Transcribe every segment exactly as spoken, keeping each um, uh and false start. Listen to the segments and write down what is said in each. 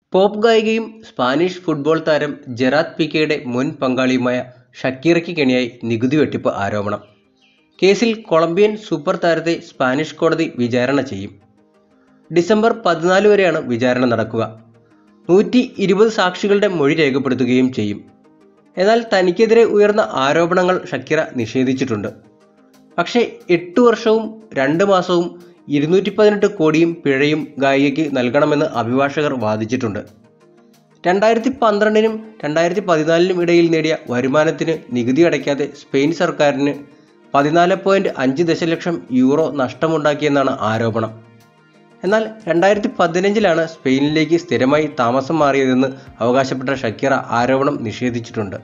Pop ഗായികയും Spanish football താരം Gerard പീക്കെയുടെ മുൻ പങ്കാളിയുമായ ഷക്കീറയ്ക്ക് കെണിയായി നികുതി വെട്ടിപ്പ് ആരോപണം. കേസിൽ കൊളംബിയൻ സൂപ്പർ താരത്തെ സ്പാനിഷ് കോടതി വിചാരണ ചെയ്യും. ഡിസംബർ പതിനാല് വരെയാണ് വിചാരണ നടക്കുക. നൂറ്റി ഇരുപത് സാക്ഷികളുടെ മൊഴി രേഖപ്പെടുത്തുകയും ചെയ്യും. എന്നാൽ തനിക്കെതിരെ ഉയർന്ന ആരോപണങ്ങൾ ഷക്കീറ നിഷേധിച്ചിട്ടുണ്ട്. പക്ഷേ എട്ടു വർഷവും രണ്ട് മാസവും ഇരുന്നൂറ്റി പതിനെട്ട് കോടിയും പിഴയും ഗായികയ്ക്ക് നൽകണമെന്ന് അഭിഭാഷകർ വാദിച്ചിട്ടുണ്ട്. രണ്ടായിരത്തി പന്ത്രണ്ടിനും രണ്ടായിരത്തി പതിനാലിനും ഇടയിൽ നേടിയ വരുമാനത്തിന് നികുതി അടയ്ക്കാതെ സ്പെയിൻ സർക്കാരിന് പതിനാല് പോയിന്റ് അഞ്ച് ദശലക്ഷം യൂറോ നഷ്ടമുണ്ടാക്കിയെന്നാണ് ആരോപണം. എന്നാൽ രണ്ടായിരത്തി പതിനഞ്ചിലാണ് സ്പെയിനിലേക്ക് സ്ഥിരമായി താമസം മാറിയതെന്ന് അവകാശപ്പെട്ട ഷക്കീറ ആരോപണം നിഷേധിച്ചിട്ടുണ്ട്.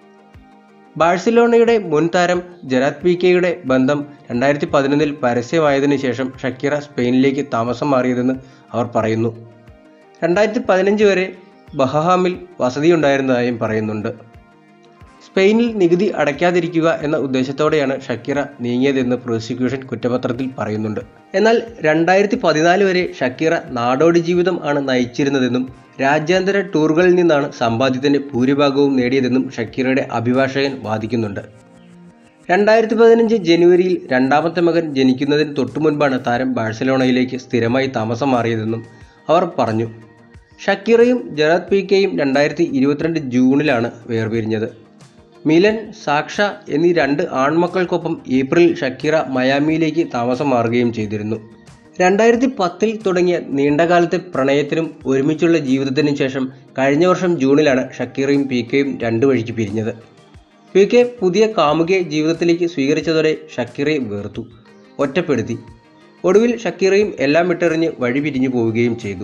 ബാഴ്സലോണയുടെ മുൻ താരം ജെറാഡ് പീക്കെയുടെ ബന്ധം രണ്ടായിരത്തി പതിനൊന്നിൽ പരസ്യമായതിനു ശേഷം ഷക്കീറ സ്പെയിനിലേക്ക് താമസം മാറിയതെന്ന് അവർ പറയുന്നു. രണ്ടായിരത്തി പതിനഞ്ച് വരെ ബഹഹാമിൽ വസതിയുണ്ടായിരുന്നതായും പറയുന്നുണ്ട്. സ്പെയിനിൽ നികുതി അടയ്ക്കാതിരിക്കുക എന്ന ഉദ്ദേശത്തോടെയാണ് ഷക്കീറ നീങ്ങിയതെന്ന് പ്രോസിക്യൂഷൻ കുറ്റപത്രത്തിൽ പറയുന്നുണ്ട്. എന്നാൽ രണ്ടായിരത്തി പതിനാല് വരെ ഷക്കീറ നാടോടി ജീവിതം ആണ് നയിച്ചിരുന്നതെന്നും രാജ്യാന്തര ടൂറുകളിൽ നിന്നാണ് സമ്പാദ്യത്തിന്റെ ഭൂരിഭാഗവും നേടിയതെന്നും ഷക്കീറയുടെ അഭിഭാഷകൻ വാദിക്കുന്നുണ്ട്. രണ്ടായിരത്തി പതിനഞ്ച് ജനുവരിയിൽ രണ്ടാമത്തെ മകൻ ജനിക്കുന്നതിന് തൊട്ടുമുൻപാണ് താരം ബാഴ്സലോണയിലേക്ക് സ്ഥിരമായി താമസം മാറിയതെന്നും അവർ പറഞ്ഞു. ഷക്കീറയും ജെറാഡ് പീക്കെയും രണ്ടായിരത്തി ഇരുപത്തിരണ്ട് ജൂണിലാണ് വേർപിരിഞ്ഞത്. മിലൻ, സാക്ഷ എന്നീ രണ്ട് ആൺമക്കൾക്കൊപ്പം ഏപ്രിലിൽ ഷക്കീറ മയാമിയിലേക്ക് താമസം മാറുകയും ചെയ്തിരുന്നു. രണ്ടായിരത്തി പത്തിൽ തുടങ്ങിയ നീണ്ടകാലത്തെ പ്രണയത്തിനും ഒരുമിച്ചുള്ള ജീവിതത്തിനും ശേഷം കഴിഞ്ഞ വർഷം ജൂണിലാണ് ഷക്കീറയും പീക്കെയും രണ്ടു വഴിക്ക് പിരിഞ്ഞത്. പീക്കെ പുതിയ കാമുകിയെ ജീവിതത്തിലേക്ക് സ്വീകരിച്ചതോടെ ഷക്കീറയെ വെറുത്തു, ഒറ്റപ്പെടുത്തി. ഒടുവിൽ ഷക്കീറയും എല്ലാം വിട്ടെറിഞ്ഞ് വഴി പിരിഞ്ഞു പോവുകയും ചെയ്തു.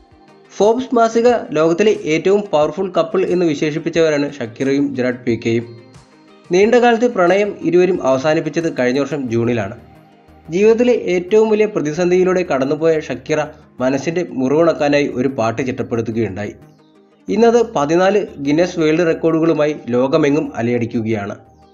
ഫോബ്സ് മാസിക ലോകത്തിലെ ഏറ്റവും പവർഫുൾ കപ്പിൾ എന്ന് വിശേഷിപ്പിച്ചവരാണ് ഷക്കീറയും ജെറാഡ് പീക്കെയും. നീണ്ടകാലത്തെ പ്രണയം ഇരുവരും അവസാനിപ്പിച്ചത് കഴിഞ്ഞ വർഷം ജൂണിലാണ്. ജീവിതത്തിലെ ഏറ്റവും വലിയ പ്രതിസന്ധിയിലൂടെ കടന്നുപോയ ഷക്കീറ മനസ്സിന്റെ മുറിവുണക്കാനായി ഒരു പാട്ട് ചിട്ടപ്പെടുത്തുകയുണ്ടായി. ഇന്നത് പതിനാല് ഗിന്നസ് വേൾഡ് റെക്കോർഡുകളുമായി ലോകമെങ്ങും അലയടിക്കുകയാണ്.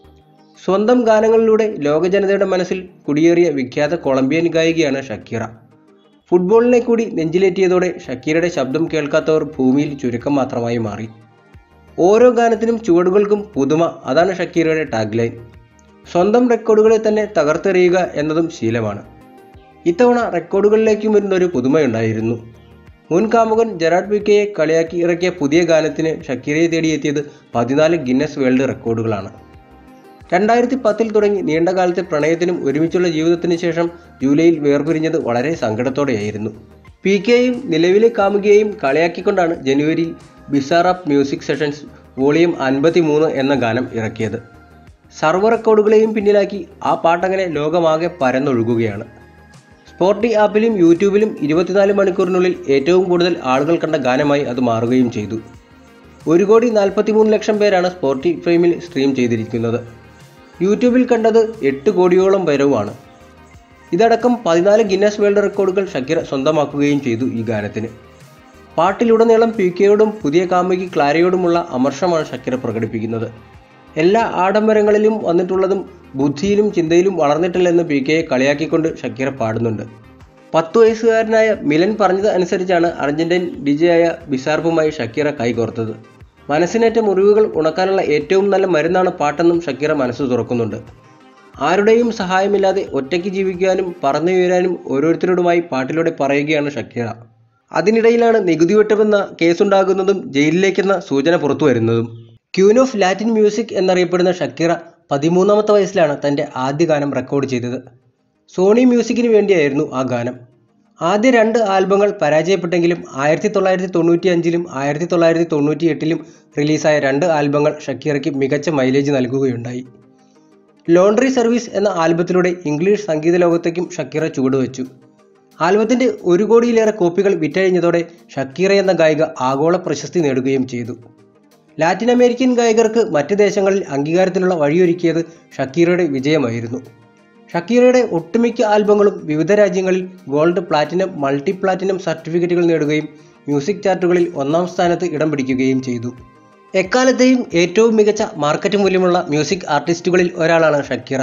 സ്വന്തം ഗാനങ്ങളിലൂടെ ലോക ജനതയുടെ മനസ്സിൽ കുടിയേറിയ വിഖ്യാത കൊളംബിയൻ ഗായികയാണ് ഷക്കീറ. ഫുട്ബോളിനെ കൂടി നെഞ്ചിലേറ്റിയതോടെ ഷക്കീറയുടെ ശബ്ദം കേൾക്കാത്തവർ ഭൂമിയിൽ ചുരുക്കം മാത്രമായി മാറി. ഓരോ ഗാനത്തിനും ചുവടുകൾക്കും പുതുമ, അതാണ് ഷക്കീറയുടെ ടാഗ് ലൈൻ. സ്വന്തം റെക്കോർഡുകളെ തന്നെ തകർത്തെറിയുക എന്നതും ശീലമാണ്. ഇത്തവണ റെക്കോർഡുകളിലേക്കും വരുന്നൊരു പുതുമയുണ്ടായിരുന്നു. മുൻ കാമുകൻ ജെറാഡ് പീക്കെയെ കളിയാക്കി ഇറക്കിയ പുതിയ ഗാനത്തിന് ഷക്കീറയെ തേടിയെത്തിയത് പതിനാല് ഗിന്നസ് വേൾഡ് റെക്കോർഡുകളാണ്. രണ്ടായിരത്തി പത്തിൽ തുടങ്ങി നീണ്ടകാലത്തെ പ്രണയത്തിനും ഒരുമിച്ചുള്ള ജീവിതത്തിനു ശേഷം ജൂലൈയിൽ വേർപിരിഞ്ഞത് വളരെ സങ്കടത്തോടെയായിരുന്നു. പീക്കെയും നിലവിലെ കാമുകിയെയും കളിയാക്കിക്കൊണ്ടാണ് ജനുവരിയിൽ ബിസാറാപ്പ് മ്യൂസിക് സെഷൻസ് വോളിയം അൻപത്തി മൂന്ന് എന്ന ഗാനം ഇറക്കിയത്. സർവ്വ റെക്കോർഡുകളെയും പിന്നിലാക്കി ആ പാട്ടങ്ങനെ ലോകമാകെ പരന്നൊഴുകുകയാണ്. സ്പോട്ടി ആപ്പിലും യൂട്യൂബിലും ഇരുപത്തിനാല് മണിക്കൂറിനുള്ളിൽ ഏറ്റവും കൂടുതൽ ആളുകൾ കണ്ട ഗാനമായി അത് മാറുകയും ചെയ്തു. ഒരു കോടി നാൽപ്പത്തി മൂന്ന് ലക്ഷം പേരാണ് സ്പോട്ടിഫൈയിൽ സ്ട്രീം ചെയ്തിരിക്കുന്നത്. യൂട്യൂബിൽ കണ്ടത് എട്ട് കോടിയോളം പേരുമാണ്. ഇതടക്കം പതിനാല് ഗിന്നസ് വേൾഡ് റെക്കോർഡുകൾ ഷക്കീറ സ്വന്തമാക്കുകയും ചെയ്തു. ഈ ഗാനത്തിന് പാട്ടിലുടനീളം പീക്കെയോടും പുതിയ കാമുകി ക്ലാരയോടുമുള്ള അമർഷമാണ് ഷക്കീറ പ്രകടിപ്പിക്കുന്നത്. എല്ലാ ആഡംബരങ്ങളിലും വന്നിട്ടുള്ളതും ബുദ്ധിയിലും ചിന്തയിലും വളർന്നിട്ടില്ലെന്ന് പീക്കെയെ കളിയാക്കിക്കൊണ്ട് ഷക്കീറ പാടുന്നുണ്ട്. പത്തു വയസ്സുകാരനായ മിലൻ പറഞ്ഞത് അനുസരിച്ചാണ് അർജന്റീൻ ഡിജെയായ ബിസാർപ്പുമായി ഷക്കീറ കൈകോർത്തത്. മനസ്സിനേറ്റ മുറിവുകൾ ഉണക്കാനുള്ള ഏറ്റവും നല്ല മരുന്നാണ് പാട്ടെന്നും ഷക്കീറ മനസ്സ് തുറക്കുന്നുണ്ട്. ആരുടെയും സഹായമില്ലാതെ ഒറ്റയ്ക്ക് ജീവിക്കാനും പറന്നുയരാനും ഓരോരുത്തരോടുമായി പാട്ടിലൂടെ പറയുകയാണ് ഷക്കീറ. അതിനിടയിലാണ് നികുതി വെട്ടുമെന്ന കേസുണ്ടാകുന്നതും ജയിലിലേക്കെന്ന സൂചന പുറത്തു വരുന്നതും. ക്യൂൻ ഓഫ് ലാറ്റിൻ മ്യൂസിക് എന്നറിയപ്പെടുന്ന ഷക്കീറ പതിമൂന്നാമത്തെ വയസ്സിലാണ് തൻ്റെ ആദ്യ ഗാനം റെക്കോർഡ് ചെയ്തത്. സോണി മ്യൂസിക്കിന് വേണ്ടിയായിരുന്നു ആ ഗാനം. ആദ്യ രണ്ട് ആൽബങ്ങൾ പരാജയപ്പെട്ടെങ്കിലും ആയിരത്തി തൊള്ളായിരത്തി തൊണ്ണൂറ്റി അഞ്ചിലും ആയിരത്തി തൊള്ളായിരത്തി തൊണ്ണൂറ്റി എട്ടിലും റിലീസായ രണ്ട് ആൽബങ്ങൾ ഷക്കീറയ്ക്ക് മികച്ച മൈലേജ് നൽകുകയുണ്ടായി. ലോണ്ടറി സർവീസ് എന്ന ആൽബത്തിലൂടെ ഇംഗ്ലീഷ് സംഗീത ലോകത്തേക്കും ഷക്കീറ ചുവടുവെച്ചു. ആൽബത്തിന്റെ ഒരു കോടിയിലേറെ കോപ്പികൾ വിറ്റഴിഞ്ഞതോടെ ഷക്കീറ എന്ന ഗായിക ആഗോള പ്രശസ്തി നേടുകയും ചെയ്തു. ലാറ്റിൻ അമേരിക്കൻ ഗായകർക്ക് മറ്റ് ദേശങ്ങളിൽ അംഗീകാരത്തിനുള്ള വഴിയൊരുക്കിയത് ഷക്കീറയുടെ വിജയമായിരുന്നു. ഷക്കീറയുടെ ഒട്ടുമിക്ക ആൽബങ്ങളും വിവിധ രാജ്യങ്ങളിൽ ഗോൾഡ്, പ്ലാറ്റിനം, മൾട്ടി പ്ലാറ്റിനം സർട്ടിഫിക്കറ്റുകൾ നേടുകയും മ്യൂസിക് ചാർട്ടുകളിൽ ഒന്നാം സ്ഥാനത്ത് ഇടം പിടിക്കുകയും ചെയ്തു. എക്കാലത്തെയും ഏറ്റവും മികച്ച മാർക്കറ്റ് മൂല്യമുള്ള മ്യൂസിക് ആർട്ടിസ്റ്റുകളിൽ ഒരാളാണ് ഷക്കീറ.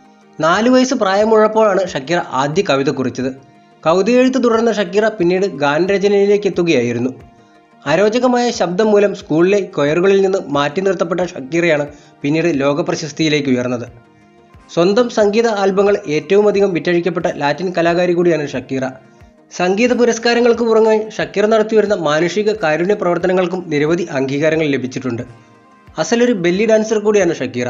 നാലു വയസ്സ് പ്രായമുള്ളപ്പോഴാണ് ഷക്കീറ ആദ്യ കവിത കുറിച്ചത്. കവിത എഴുത്ത് തുടർന്ന ഷക്കീറ പിന്നീട് ഗാനരചനയിലേക്ക് എത്തുകയായിരുന്നു. അരോചകമായ ശബ്ദം മൂലം സ്കൂളിലെ കൊയറുകളിൽ നിന്ന് മാറ്റി നിർത്തപ്പെട്ട ഷക്കീറയാണ് പിന്നീട് ലോകപ്രശസ്തിയിലേക്ക് ഉയർന്നത്. സ്വന്തം സംഗീത ആൽബങ്ങൾ ഏറ്റവുമധികം വിറ്റഴിക്കപ്പെട്ട ലാറ്റിൻ കലാകാരി കൂടിയാണ് ഷക്കീറ. സംഗീത പുരസ്കാരങ്ങൾക്ക് പുറമെ ഷക്കീറ നടത്തിവരുന്ന മാനുഷിക കാരുണ്യ പ്രവർത്തനങ്ങൾക്കും നിരവധി അംഗീകാരങ്ങൾ ലഭിച്ചിട്ടുണ്ട്. അസലൊരു ബെല്ലി ഡാൻസർ കൂടിയാണ് ഷക്കീറ.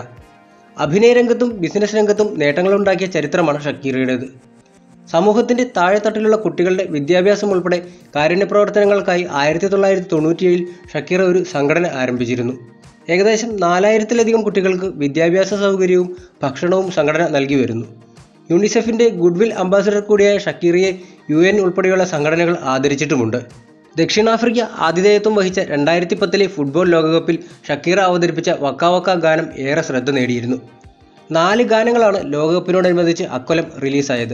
അഭിനയ രംഗത്തും ബിസിനസ് രംഗത്തും നേട്ടങ്ങളുണ്ടാക്കിയ ചരിത്രമാണ് ഷക്കീറയുടേത്. സമൂഹത്തിന്റെ താഴെത്തട്ടിലുള്ള കുട്ടികളുടെ വിദ്യാഭ്യാസം ഉൾപ്പെടെ കാരുണ്യ പ്രവർത്തനങ്ങൾക്കായി ആയിരത്തി തൊള്ളായിരത്തി തൊണ്ണൂറ്റിയേഴിൽ ഷക്കീറ ഒരു സംഘടന ആരംഭിച്ചിരുന്നു. ഏകദേശം നാലായിരത്തിലധികം കുട്ടികൾക്ക് വിദ്യാഭ്യാസ സൗകര്യവും ഭക്ഷണവും സംഘടന നൽകി വരുന്നു. യൂണിസെഫിന്റെ ഗുഡ്വിൽ അംബാസഡർ കൂടിയായ ഷക്കീറയെ യു എൻ ഉൾപ്പെടെയുള്ള സംഘടനകൾ ആദരിച്ചിട്ടുമുണ്ട്. ദക്ഷിണാഫ്രിക്ക ആതിഥേയത്വം വഹിച്ച രണ്ടായിരത്തി പത്തിലെ ഫുട്ബോൾ ലോകകപ്പിൽ ഷക്കീറ അവതരിപ്പിച്ച വക്ക വക്ക ഗാനം ഏറെ ശ്രദ്ധ നേടിയിരുന്നു. നാല് ഗാനങ്ങളാണ് ലോകകപ്പിനോടനുബന്ധിച്ച് അക്കൊല്ലം റിലീസായത്.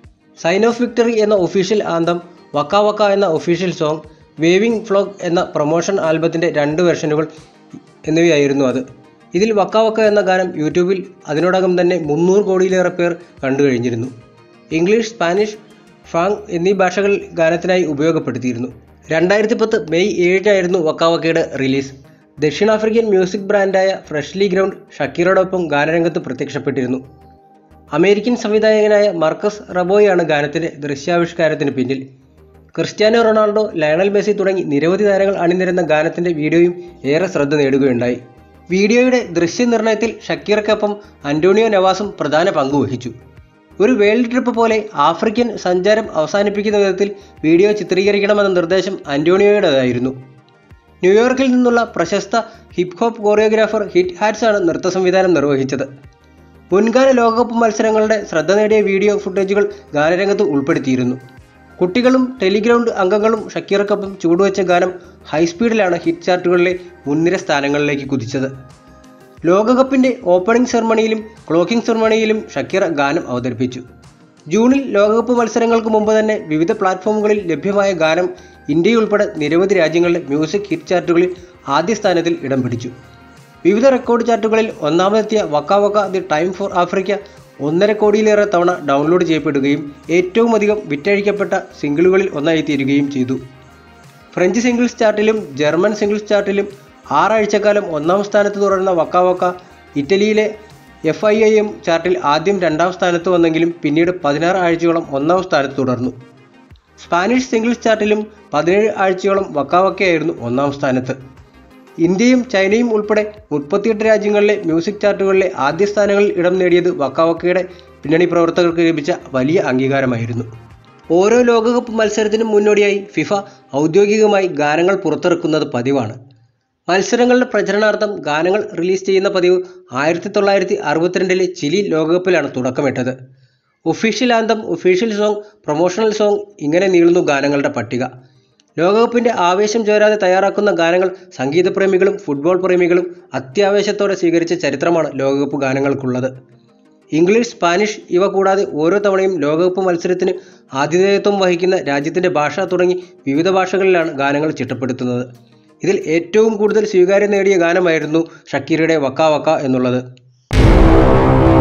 സൈൻ ഓഫ് വിക്ടറി എന്ന ഒഫീഷ്യൽ ആന്തം, വക്ക വക്ക എന്ന ഒഫീഷ്യൽ സോങ്, വേവിംഗ് ഫ്ലോഗ് എന്ന പ്രൊമോഷൻ ആൽബത്തിന്റെ രണ്ട് വെർഷനുകൾ എന്നിവയായിരുന്നു അത്. ഇതിൽ വക്ക വക്ക എന്ന ഗാനം യൂട്യൂബിൽ അതിനോടകം തന്നെ മുന്നൂറ് കോടിയിലേറെ പേർ കണ്ടു കഴിഞ്ഞിരുന്നു. ഇംഗ്ലീഷ്, സ്പാനിഷ്, ഫ്രാങ്ക് എന്നീ ഭാഷകൾ ഗാനത്തിനായി ഉപയോഗപ്പെടുത്തിയിരുന്നു. രണ്ടായിരത്തി പത്ത് മെയ് ഏഴിനായിരുന്നു വക്ക വക്കയുടെ റിലീസ്. ദക്ഷിണാഫ്രിക്കൻ മ്യൂസിക് ബ്രാൻഡായ ഫ്രഷ്ലി ഗ്രൗണ്ട് ഷക്കീറയോടൊപ്പം ഗാനരംഗത്ത് പ്രത്യക്ഷപ്പെട്ടിരുന്നു. അമേരിക്കൻ സംവിധായകനായ മാർക്കസ് റബോയാണ് ഗാനത്തിന്റെ ദൃശ്യാവിഷ്കാരത്തിന് പിന്നിൽ. ക്രിസ്ത്യാനോ റൊണാൾഡോ, ലയണൽ മെസ്സി തുടങ്ങി നിരവധി താരങ്ങൾ അണിനിരന്ന ഗാനത്തിന്റെ വീഡിയോയും ഏറെ ശ്രദ്ധ നേടുകയുണ്ടായി. വീഡിയോയുടെ ദൃശ്യനിർണയത്തിൽ ഷക്കീറയ്ക്കൊപ്പം അന്റോണിയോ നവാസും പ്രധാന പങ്കുവഹിച്ചു. ഒരു വേൾഡ് ട്രിപ്പ് പോലെ ആഫ്രിക്കൻ സഞ്ചാരം അവസാനിപ്പിക്കുന്ന വിധത്തിൽ വീഡിയോ ചിത്രീകരിക്കണമെന്ന നിർദ്ദേശം അന്റോണിയോയുടേതായിരുന്നു. ന്യൂയോർക്കിൽ നിന്നുള്ള പ്രശസ്ത hip hop choreographer hit hats ആണ് നൃത്ത സംവിധാനം നിർവഹിച്ചത്. മുൻകാല ലോകകപ്പ് മത്സരങ്ങളുടെ ശ്രദ്ധ നേടിയ വീഡിയോ ഫുട്ടേജുകൾ ഗാനരംഗത്ത് ഉൾപ്പെടുത്തിയിരുന്നു. കുട്ടികളും ടെലിഗ്രൗണ്ട് അംഗങ്ങളും ഷക്കീറയ്ക്കൊപ്പം ചുവടുവെച്ച ഗാനം ഹൈസ്പീഡിലാണ് ഹിറ്റ് ചാർട്ടുകളിലെ മുൻനിര സ്ഥാനങ്ങളിലേക്ക് കുതിച്ചത്. ലോകകപ്പിന്റെ ഓപ്പണിംഗ് സെറമണിയിലും ക്ലോക്കിംഗ് സെറമണിയിലും ഷക്കീറ ഗാനം അവതരിപ്പിച്ചു. ജൂണിൽ ലോകകപ്പ് മത്സരങ്ങൾക്ക് മുമ്പ് തന്നെ വിവിധ പ്ലാറ്റ്ഫോമുകളിൽ ലഭ്യമായ ഗാനം ഇന്ത്യയുൾപ്പെടെ നിരവധി രാജ്യങ്ങളുടെ മ്യൂസിക് ഹിറ്റ് ചാർട്ടുകളിൽ ആദ്യ സ്ഥാനത്തിൽ ഇടം പിടിച്ചു. വിവിധ റെക്കോർഡ് ചാർട്ടുകളിൽ ഒന്നാമതെത്തിയ waka waka the time for Africa ഒന്നര കോടിയിലേറെ തവണ ഡൗൺലോഡ് ചെയ്യപ്പെടുകയും ഏറ്റവും അധികം വിറ്റഴിക്കപ്പെട്ട സിംഗിളുകളിൽ ഒന്നായി തീരുകയും ചെയ്തു. ഫ്രഞ്ച് സിംഗിൾസ് ചാർട്ടിലും ജർമ്മൻ സിംഗിൾസ് ചാർട്ടിലും ആറാഴ്ചക്കാലം ഒന്നാം സ്ഥാനത്ത് തുടർന്ന വക്ക വക്ക ഇറ്റലിയിലെ എഫ് ഐ ഐ എം ചാർട്ടിൽ ആദ്യം രണ്ടാം സ്ഥാനത്ത് വന്നെങ്കിലും പിന്നീട് പതിനാറ് ആഴ്ചയോളം ഒന്നാം സ്ഥാനത്ത് തുടർന്നു. സ്പാനിഷ് സിംഗിൾസ് ചാർട്ടിലും പതിനേഴ് ആഴ്ചയോളം വക്ക വക്കയായിരുന്നു ഒന്നാം സ്ഥാനത്ത്. ഇന്ത്യയും ചൈനയും ഉൾപ്പെടെ മുപ്പത്തിയെട്ട് രാജ്യങ്ങളിലെ മ്യൂസിക് ചാർട്ടുകളിലെ ആദ്യ സ്ഥാനങ്ങളിൽ ഇടം നേടിയത് വക്ക വക്കയുടെ പിന്നണി പ്രവർത്തകർക്ക് ലഭിച്ച വലിയ അംഗീകാരമായിരുന്നു. ഓരോ ലോകകപ്പ് മത്സരത്തിനും മുന്നോടിയായി ഫിഫ ഔദ്യോഗികമായി ഗാനങ്ങൾ പുറത്തിറക്കുന്നത് പതിവാണ്. മത്സരങ്ങളുടെ പ്രചരണാർത്ഥം ഗാനങ്ങൾ റിലീസ് ചെയ്യുന്ന പതിവ് ആയിരത്തി തൊള്ളായിരത്തി അറുപത്തിരണ്ടിലെ ചിലി ലോകകപ്പിലാണ് തുടക്കമിട്ടത്. Official anthem, official song, promotional song ഇങ്ങനെ നീളുന്നു ഗാനങ്ങളുടെ പട്ടിക. ലോകകപ്പിന്റെ ആവേശം ചോരാതെ തയ്യാറാക്കുന്ന ഗാനങ്ങൾ സംഗീതപ്രേമികളും ഫുട്ബോൾ പ്രേമികളും അത്യാവേശത്തോടെ സ്വീകരിച്ച ചരിത്രമാണ് ലോകകപ്പ് ഗാനങ്ങൾക്കുള്ളത്. ഇംഗ്ലീഷ്, സ്പാനിഷ് ഇവ കൂടാതെ ഓരോ തവണയും ലോകകപ്പ് മത്സരത്തിന് ആതിഥേയത്വം വഹിക്കുന്ന രാജ്യത്തിന്റെ ഭാഷ തുടങ്ങി വിവിധ ഭാഷകളിലാണ് ഗാനങ്ങൾ ചിട്ടപ്പെടുത്തുന്നത്. ഇതിൽ ഏറ്റവും കൂടുതൽ സ്വീകാര്യം നേടിയ ഗാനമായിരുന്നു ഷക്കീറയുടെ വക്ക വക്ക എന്നുള്ളത്.